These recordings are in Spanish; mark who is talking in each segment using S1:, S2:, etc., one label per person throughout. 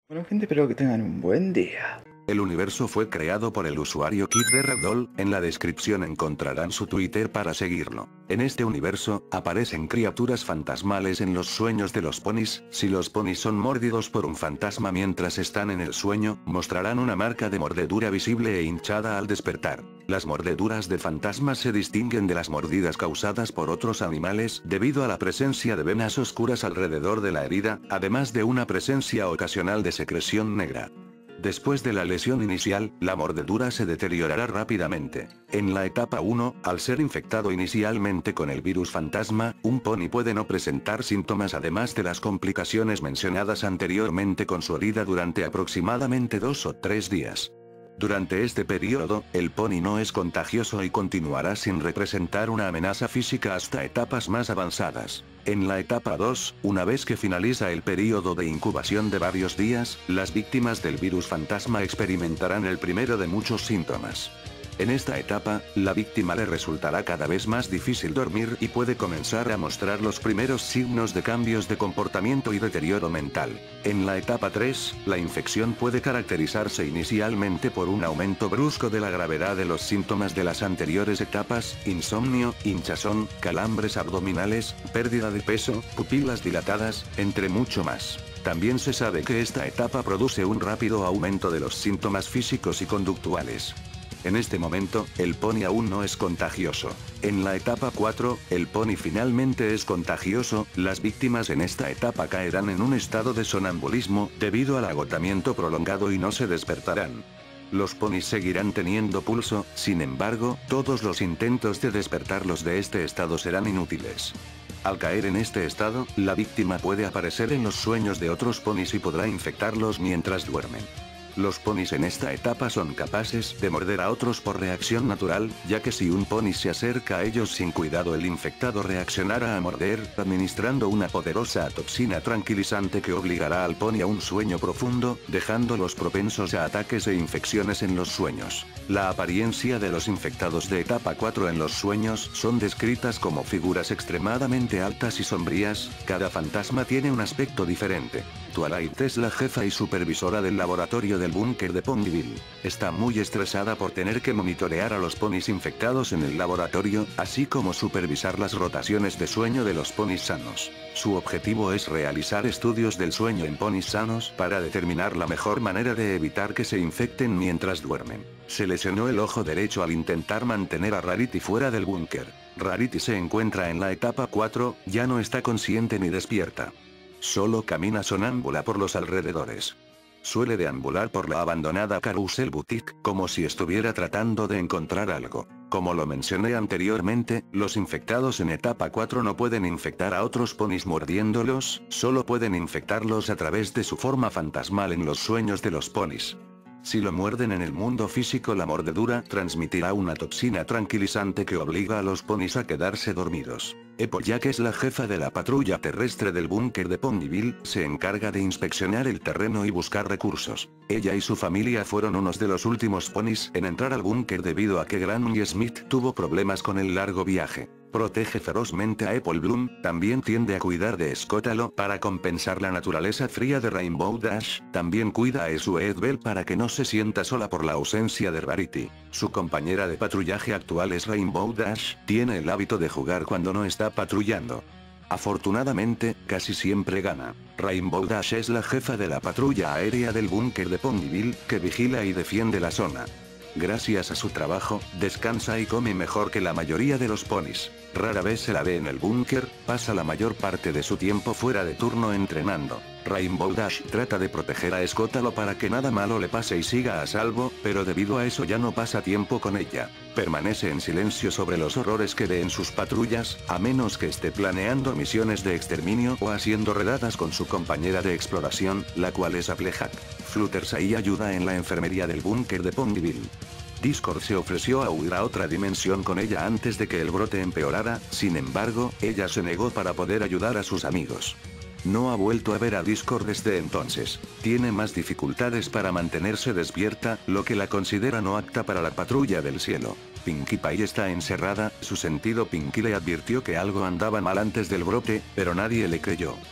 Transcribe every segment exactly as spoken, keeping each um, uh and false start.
S1: Bueno, gente, espero que tengan un buen día.
S2: El universo fue creado por el usuario Kid de Ragdoll. En la descripción encontrarán su Twitter para seguirlo. En este universo, aparecen criaturas fantasmales en los sueños de los ponis. Si los ponis son mordidos por un fantasma mientras están en el sueño, mostrarán una marca de mordedura visible e hinchada al despertar. Las mordeduras de fantasmas se distinguen de las mordidas causadas por otros animales debido a la presencia de venas oscuras alrededor de la herida, además de una presencia ocasional de secreción negra. Después de la lesión inicial, la mordedura se deteriorará rápidamente. En la etapa uno, al ser infectado inicialmente con el virus fantasma, un pony puede no presentar síntomas además de las complicaciones mencionadas anteriormente con su herida durante aproximadamente dos o tres días. Durante este periodo, el pony no es contagioso y continuará sin representar una amenaza física hasta etapas más avanzadas. En la etapa dos, una vez que finaliza el periodo de incubación de varios días, las víctimas del virus fantasma experimentarán el primero de muchos síntomas. En esta etapa, la víctima le resultará cada vez más difícil dormir y puede comenzar a mostrar los primeros signos de cambios de comportamiento y deterioro mental. En la etapa tres, la infección puede caracterizarse inicialmente por un aumento brusco de la gravedad de los síntomas de las anteriores etapas: insomnio, hinchazón, calambres abdominales, pérdida de peso, pupilas dilatadas, entre mucho más. También se sabe que esta etapa produce un rápido aumento de los síntomas físicos y conductuales. En este momento, el pony aún no es contagioso. En la etapa cuatro, el pony finalmente es contagioso. Las víctimas en esta etapa caerán en un estado de sonambulismo, debido al agotamiento prolongado, y no se despertarán. Los ponis seguirán teniendo pulso, sin embargo, todos los intentos de despertarlos de este estado serán inútiles. Al caer en este estado, la víctima puede aparecer en los sueños de otros ponis y podrá infectarlos mientras duermen. Los ponis en esta etapa son capaces de morder a otros por reacción natural, ya que si un pony se acerca a ellos sin cuidado, el infectado reaccionará a morder, administrando una poderosa toxina tranquilizante que obligará al pony a un sueño profundo, dejándolos propensos a ataques e infecciones en los sueños. La apariencia de los infectados de etapa cuatro en los sueños son descritas como figuras extremadamente altas y sombrías. Cada fantasma tiene un aspecto diferente. Twilight es la jefa y supervisora del laboratorio del búnker de Ponyville. Está muy estresada por tener que monitorear a los ponis infectados en el laboratorio, así como supervisar las rotaciones de sueño de los ponis sanos. Su objetivo es realizar estudios del sueño en ponis sanos para determinar la mejor manera de evitar que se infecten mientras duermen. Se lesionó el ojo derecho al intentar mantener a Rarity fuera del búnker. Rarity se encuentra en la etapa cuatro, ya no está consciente ni despierta. Solo camina sonámbula por los alrededores. Suele deambular por la abandonada Carousel Boutique, como si estuviera tratando de encontrar algo. Como lo mencioné anteriormente, los infectados en etapa cuatro no pueden infectar a otros ponis mordiéndolos, solo pueden infectarlos a través de su forma fantasmal en los sueños de los ponis. Si lo muerden en el mundo físico, la mordedura transmitirá una toxina tranquilizante que obliga a los ponis a quedarse dormidos. Applejack es la jefa de la patrulla terrestre del búnker de Ponyville, se encarga de inspeccionar el terreno y buscar recursos. Ella y su familia fueron unos de los últimos ponis en entrar al búnker debido a que Granny Smith tuvo problemas con el largo viaje. Protege ferozmente a Apple Bloom, también tiende a cuidar de Scótalo para compensar la naturaleza fría de Rainbow Dash, también cuida a Sue Edbell para que no se sienta sola por la ausencia de Rarity. Su compañera de patrullaje actual es Rainbow Dash, tiene el hábito de jugar cuando no está patrullando. Afortunadamente, casi siempre gana. Rainbow Dash es la jefa de la patrulla aérea del búnker de Ponyville, que vigila y defiende la zona. Gracias a su trabajo, descansa y come mejor que la mayoría de los ponis. Rara vez se la ve en el búnker, pasa la mayor parte de su tiempo fuera de turno entrenando. Rainbow Dash trata de proteger a Scótalo para que nada malo le pase y siga a salvo, pero debido a eso ya no pasa tiempo con ella. Permanece en silencio sobre los horrores que ve en sus patrullas, a menos que esté planeando misiones de exterminio o haciendo redadas con su compañera de exploración, la cual es Applejack. Fluttershy ayuda en la enfermería del búnker de Ponyville. Discord se ofreció a huir a otra dimensión con ella antes de que el brote empeorara, sin embargo, ella se negó para poder ayudar a sus amigos. No ha vuelto a ver a Discord desde entonces. Tiene más dificultades para mantenerse despierta, lo que la considera no apta para la patrulla del cielo. Pinkie Pie está encerrada, su sentido Pinkie le advirtió que algo andaba mal antes del brote, pero nadie le creyó.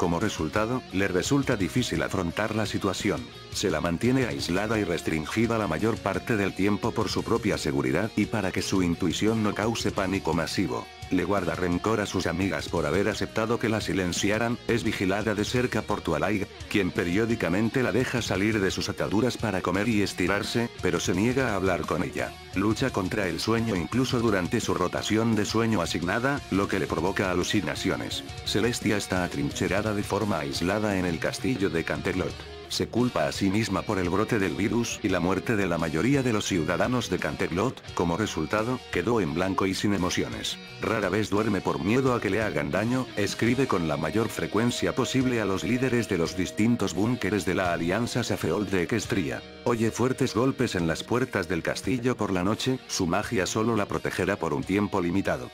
S2: Como resultado, le resulta difícil afrontar la situación. Se la mantiene aislada y restringida la mayor parte del tiempo por su propia seguridad y para que su intuición no cause pánico masivo. Le guarda rencor a sus amigas por haber aceptado que la silenciaran, es vigilada de cerca por Twilight, quien periódicamente la deja salir de sus ataduras para comer y estirarse, pero se niega a hablar con ella. Lucha contra el sueño incluso durante su rotación de sueño asignada, lo que le provoca alucinaciones. Celestia está atrincherada de forma aislada en el castillo de Canterlot. Se culpa a sí misma por el brote del virus y la muerte de la mayoría de los ciudadanos de Canterlot. Como resultado, quedó en blanco y sin emociones. Rara vez duerme por miedo a que le hagan daño, escribe con la mayor frecuencia posible a los líderes de los distintos búnkeres de la Alianza Safehold de Equestria. Oye fuertes golpes en las puertas del castillo por la noche, su magia solo la protegerá por un tiempo limitado.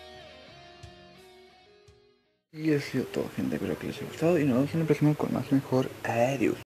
S1: Y ha sido todo, gente, espero que les haya gustado y nos vemos en el próximo con más mejor. Adiós.